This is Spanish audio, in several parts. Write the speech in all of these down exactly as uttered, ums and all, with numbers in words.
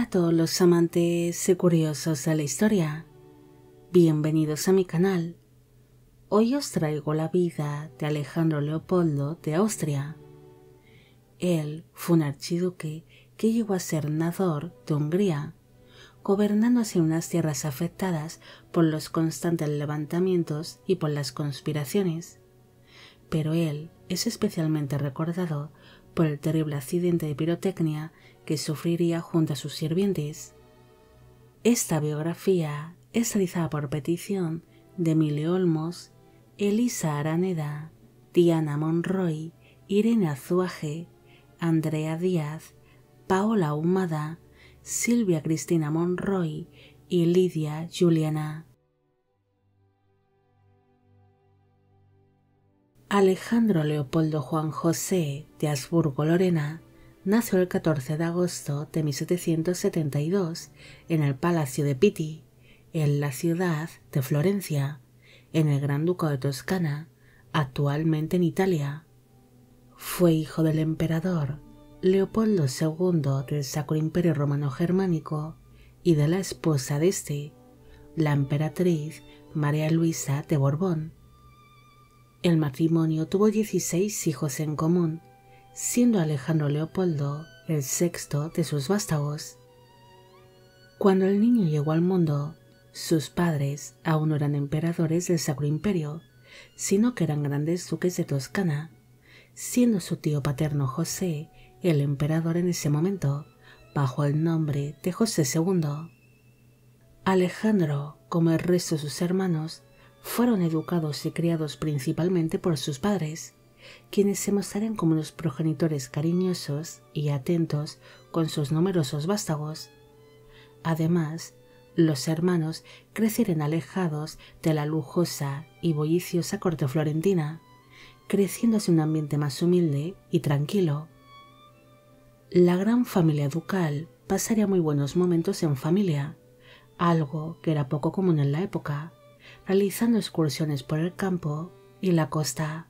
Hola a todos los amantes y curiosos de la historia, bienvenidos a mi canal. Hoy os traigo la vida de Alejandro Leopoldo de Austria. Él fue un archiduque que llegó a ser nadador de Hungría, gobernando así unas tierras afectadas por los constantes levantamientos y por las conspiraciones. Pero él es especialmente recordado por el terrible accidente de pirotecnia que sufriría junto a sus sirvientes. Esta biografía es realizada por petición de Emilio Olmos, Elisa Araneda, Diana Monroy, Irene Azuaje, Andrea Díaz, Paola Ahumada, Silvia Cristina Monroy y Lidia Juliana. Alejandro Leopoldo Juan José de Habsburgo-Lorena nació el catorce de agosto de mil setecientos setenta y dos en el Palacio de Pitti, en la ciudad de Florencia, en el Gran Ducado de Toscana, actualmente en Italia. Fue hijo del emperador Leopoldo segundo del Sacro Imperio Romano Germánico y de la esposa de este, la emperatriz María Luisa de Borbón. El matrimonio tuvo dieciséis hijos en común, siendo Alejandro Leopoldo el sexto de sus vástagos. Cuando el niño llegó al mundo, sus padres aún no eran emperadores del Sacro Imperio, sino que eran grandes duques de Toscana, siendo su tío paterno José el emperador en ese momento, bajo el nombre de José segundo. Alejandro, como el resto de sus hermanos, fueron educados y criados principalmente por sus padres, quienes se mostraron como unos progenitores cariñosos y atentos con sus numerosos vástagos. Además, los hermanos crecieron alejados de la lujosa y bulliciosa corte florentina, creciendo en un ambiente más humilde y tranquilo. La gran familia ducal pasaría muy buenos momentos en familia, algo que era poco común en la época, realizando excursiones por el campo y la costa.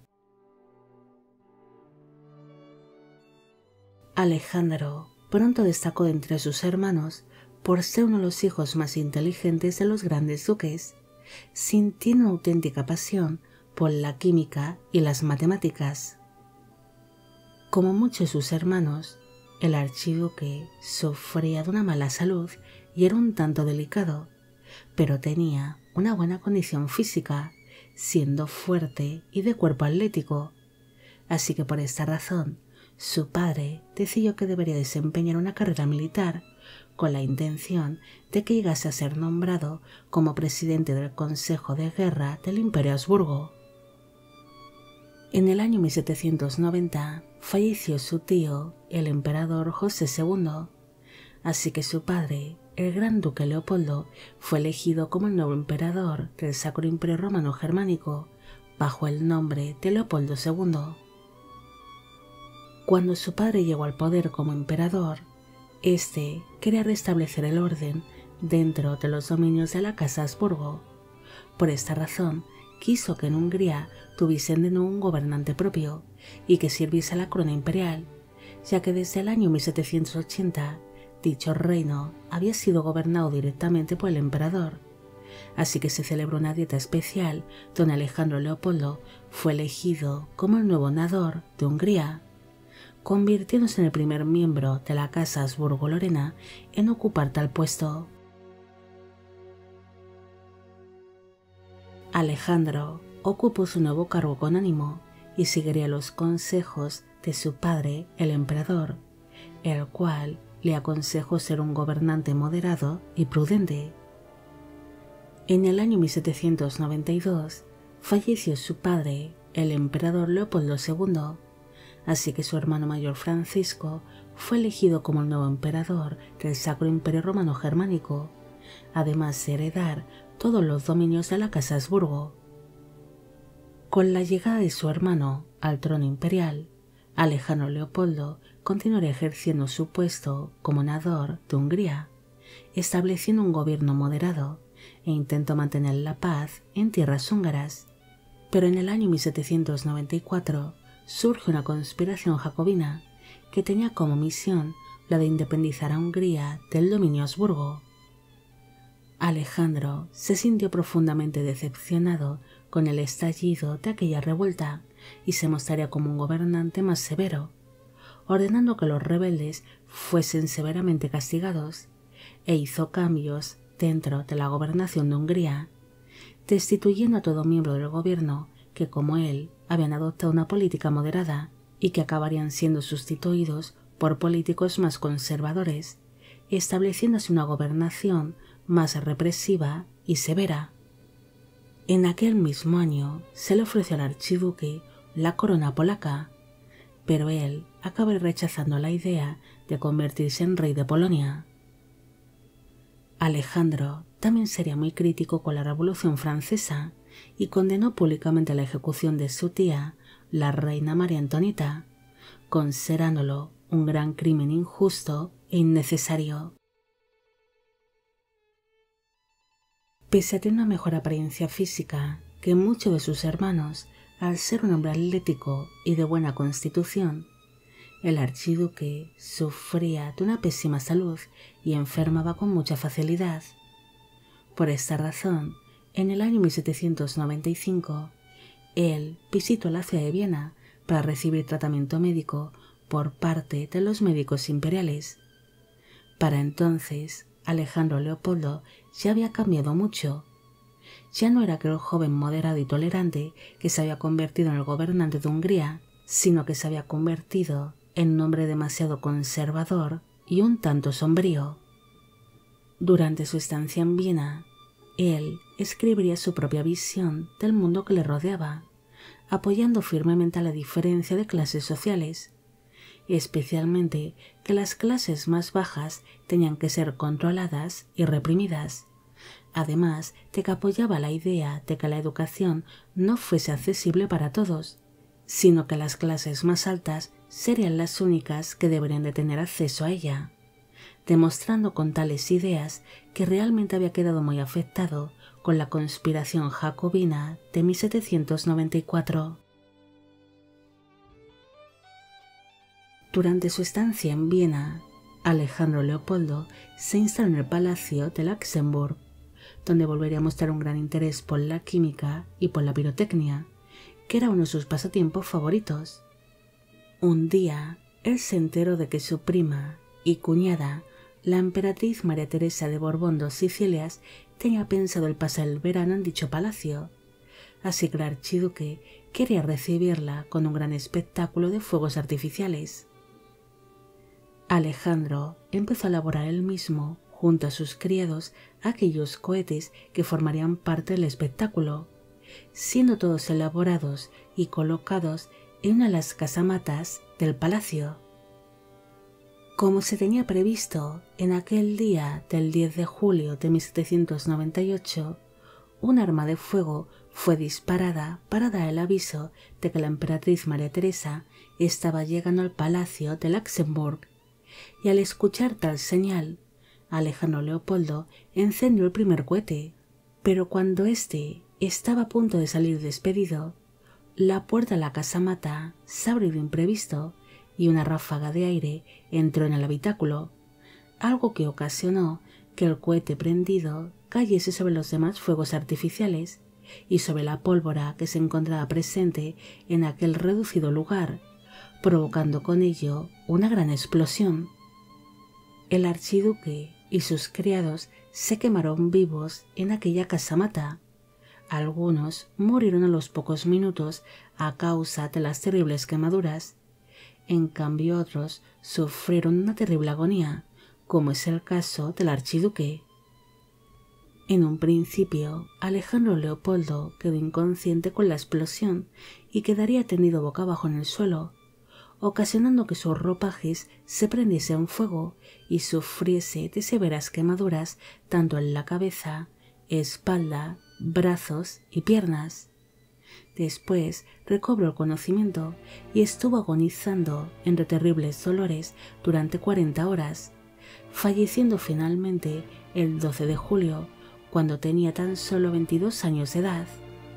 Alejandro pronto destacó entre sus hermanos por ser uno de los hijos más inteligentes de los grandes duques, sintiendo una auténtica pasión por la química y las matemáticas. Como muchos de sus hermanos, el archiduque sufría de una mala salud y era un tanto delicado, pero tenía una buena condición física, siendo fuerte y de cuerpo atlético, así que por esta razón su padre decidió que debería desempeñar una carrera militar con la intención de que llegase a ser nombrado como presidente del Consejo de Guerra del Imperio Habsburgo. En el año mil setecientos noventa falleció su tío, el emperador José segundo, así que su padre, el gran duque Leopoldo, fue elegido como el nuevo emperador del Sacro Imperio Romano Germánico, bajo el nombre de Leopoldo segundo. Cuando su padre llegó al poder como emperador, este quería restablecer el orden dentro de los dominios de la Casa Habsburgo. Por esta razón, quiso que en Hungría tuviesen de nuevo un gobernante propio y que sirviese a la corona imperial, ya que desde el año mil setecientos ochenta dicho reino había sido gobernado directamente por el emperador, así que se celebró una dieta especial donde Alejandro Leopoldo fue elegido como el nuevo nadador de Hungría, convirtiéndose en el primer miembro de la Casa Habsburgo-Lorena en ocupar tal puesto. Alejandro ocupó su nuevo cargo con ánimo y seguiría los consejos de su padre, el emperador, el cual le aconsejó ser un gobernante moderado y prudente. En el año mil setecientos noventa y dos falleció su padre, el emperador Leopoldo segundo, así que su hermano mayor Francisco fue elegido como el nuevo emperador del Sacro Imperio Romano Germánico, además de heredar todos los dominios de la Casa Habsburgo. Con la llegada de su hermano al trono imperial, Alejandro Leopoldo continuaría ejerciendo su puesto como nadador de Hungría, estableciendo un gobierno moderado e intentó mantener la paz en tierras húngaras. Pero en el año mil setecientos noventa y cuatro surge una conspiración jacobina que tenía como misión la de independizar a Hungría del dominio Habsburgo. Alejandro se sintió profundamente decepcionado con el estallido de aquella revuelta y se mostraría como un gobernante más severo, ordenando que los rebeldes fuesen severamente castigados, e hizo cambios dentro de la gobernación de Hungría, destituyendo a todo miembro del gobierno que, como él, habían adoptado una política moderada y que acabarían siendo sustituidos por políticos más conservadores, estableciéndose una gobernación más represiva y severa. En aquel mismo año se le ofreció al archiduque la corona polaca, pero él acabó rechazando la idea de convertirse en rey de Polonia. Alejandro también sería muy crítico con la Revolución Francesa y condenó públicamente la ejecución de su tía, la reina María Antonieta, considerándolo un gran crimen injusto e innecesario. Pese a tener una mejor apariencia física que muchos de sus hermanos, al ser un hombre atlético y de buena constitución, el archiduque sufría de una pésima salud y enfermaba con mucha facilidad. Por esta razón, en el año mil setecientos noventa y cinco, él visitó la ciudad de Viena para recibir tratamiento médico por parte de los médicos imperiales. Para entonces, Alejandro Leopoldo ya había cambiado mucho. Ya no era aquel joven moderado y tolerante que se había convertido en el gobernante de Hungría, sino que se había convertido en un hombre demasiado conservador y un tanto sombrío. Durante su estancia en Viena, él escribiría su propia visión del mundo que le rodeaba, apoyando firmemente a la diferencia de clases sociales, especialmente que las clases más bajas tenían que ser controladas y reprimidas, además de que apoyaba la idea de que la educación no fuese accesible para todos, sino que las clases más altas serían las únicas que deberían de tener acceso a ella, demostrando con tales ideas que realmente había quedado muy afectado con la conspiración jacobina de mil setecientos noventa y cuatro. Durante su estancia en Viena, Alejandro Leopoldo se instaló en el Palacio de Luxemburgo, donde volvería a mostrar un gran interés por la química y por la pirotecnia, que era uno de sus pasatiempos favoritos. Un día, él se enteró de que su prima y cuñada, la emperatriz María Teresa de Borbón dos Sicilias, tenía pensado el pasar el verano en dicho palacio, así que el archiduque quería recibirla con un gran espectáculo de fuegos artificiales. Alejandro empezó a elaborar él mismo, junto a sus criados, aquellos cohetes que formarían parte del espectáculo, siendo todos elaborados y colocados en una de las casamatas del palacio. Como se tenía previsto, en aquel día del diez de julio de mil setecientos noventa y ocho, un arma de fuego fue disparada para dar el aviso de que la emperatriz María Teresa estaba llegando al Palacio de Luxemburgo, y al escuchar tal señal, Alejandro Leopoldo encendió el primer cohete, pero cuando éste estaba a punto de salir despedido, la puerta de la casamata se abrió de imprevisto y una ráfaga de aire entró en el habitáculo, algo que ocasionó que el cohete prendido cayese sobre los demás fuegos artificiales y sobre la pólvora que se encontraba presente en aquel reducido lugar, provocando con ello una gran explosión. El archiduque y sus criados se quemaron vivos en aquella casamata. Algunos murieron a los pocos minutos a causa de las terribles quemaduras. En cambio otros sufrieron una terrible agonía, como es el caso del archiduque. En un principio, Alejandro Leopoldo quedó inconsciente con la explosión y quedaría tendido boca abajo en el suelo, ocasionando que sus ropajes se prendiesen fuego y sufriese de severas quemaduras tanto en la cabeza, espalda, brazos y piernas. Después recobró el conocimiento y estuvo agonizando entre terribles dolores durante cuarenta horas, falleciendo finalmente el doce de julio, cuando tenía tan solo veintidós años de edad.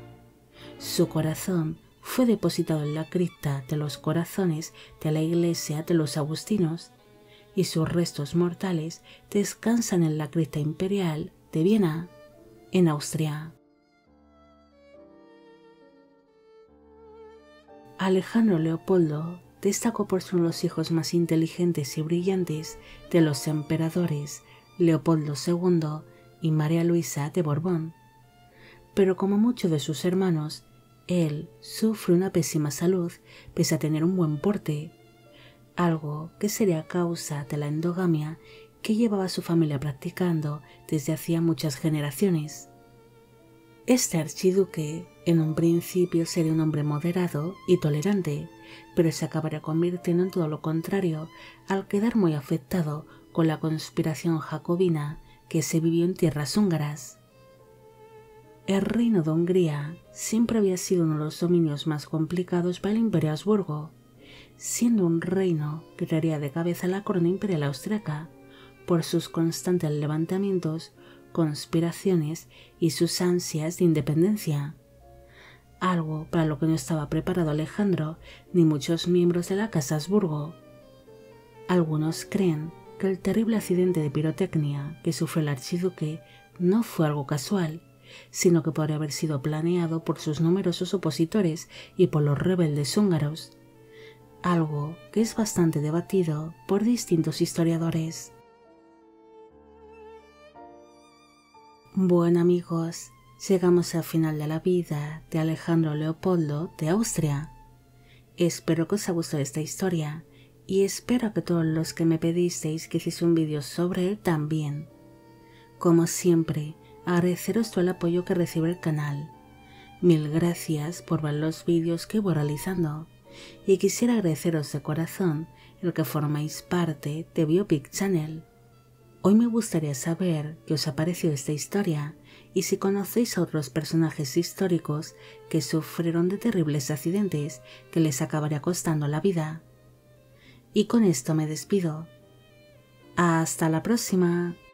Su corazón fue depositado en la cripta de los corazones de la iglesia de los agustinos, y sus restos mortales descansan en la cripta imperial de Viena, en Austria. Alejandro Leopoldo destacó por ser uno de los hijos más inteligentes y brillantes de los emperadores Leopoldo segundo y María Luisa de Borbón, pero como muchos de sus hermanos, él sufre una pésima salud pese a tener un buen porte, algo que sería causa de la endogamia que llevaba su familia practicando desde hacía muchas generaciones. Este archiduque en un principio sería un hombre moderado y tolerante, pero se acabaría convirtiendo en todo lo contrario al quedar muy afectado con la conspiración jacobina que se vivió en tierras húngaras. El reino de Hungría siempre había sido uno de los dominios más complicados para el Imperio Habsburgo, siendo un reino que traería de cabeza la corona imperial austriaca por sus constantes levantamientos, conspiraciones y sus ansias de independencia, algo para lo que no estaba preparado Alejandro ni muchos miembros de la Casa Habsburgo. Algunos creen que el terrible accidente de pirotecnia que sufrió el archiduque no fue algo casual, sino que podría haber sido planeado por sus numerosos opositores y por los rebeldes húngaros, algo que es bastante debatido por distintos historiadores. Bueno amigos, llegamos al final de la vida de Alejandro Leopoldo de Austria. Espero que os haya gustado esta historia y espero que todos los que me pedisteis que hiciese un vídeo sobre él también. Como siempre, agradeceros todo el apoyo que recibe el canal. Mil gracias por ver los vídeos que voy realizando y quisiera agradeceros de corazón el que formáis parte de Biopic Channel. Hoy me gustaría saber qué os ha parecido esta historia y si conocéis a otros personajes históricos que sufrieron de terribles accidentes que les acabaría costando la vida. Y con esto me despido. ¡Hasta la próxima!